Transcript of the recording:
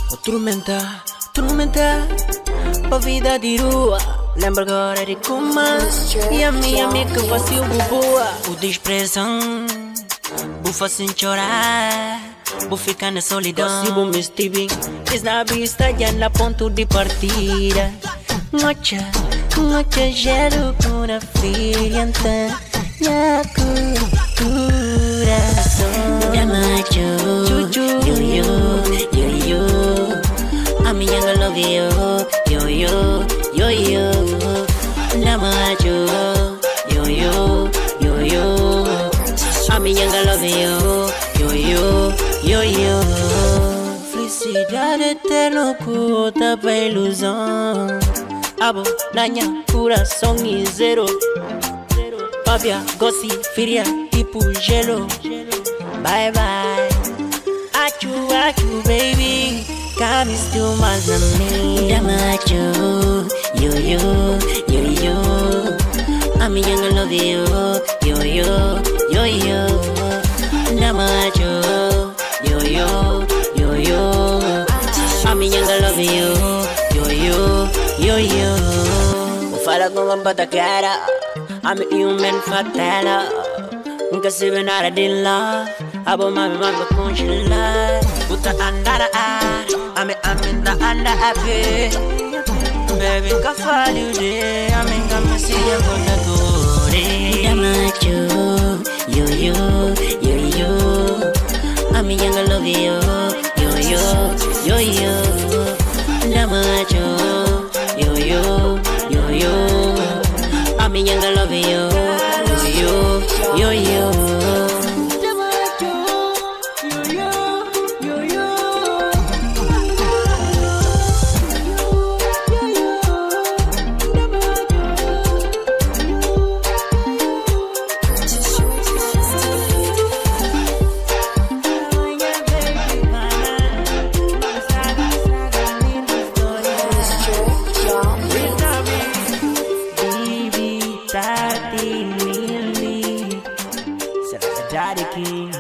Tormenta, tormenta, pra vida de rua. Lembra agora de como e a minha amiga fazia o boa. O desprezão, vou fazer chorar, vou ficar na solidão. Se vou me estive, na vista já na ponto de partida. Noche, noche gelo com a filha minha coração. Da macho, yo, a minha I love you, yo, da macho, yo, a minha I love you, yo. Felicidade eterna oculta pra ilusão. Abo, nanha, coração e zero. Pavia, gossi, firia, tipo gelo. Bye bye. Achu, baby. Come still mais na minha. Macho, yo. A minha I love you, yo. Da macho, yo. A minha I love you, yo. Vou falar com a bata cara. I'm a human fatala. Nunca se vê nada de love. Abo mami congelar. Puta andara I'm in the under happy. Baby, nunca fale o dia. Amiga, me siga com a gore. Da macho, yo. A minha I love you, yo. Da macho, yo. A minha I love you, yo. Daddy King.